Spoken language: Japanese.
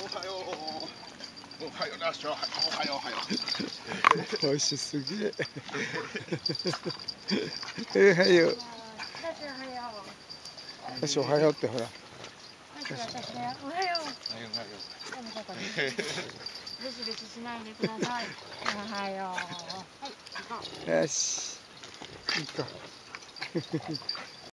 はよう。おはような、おはよう、おはよう。 おいしすぎ。おはよう。私おはようってほら。 私おはよう。おはよう。ブシブシしないでください。おはよう。はい、行こう。 よし。行こう。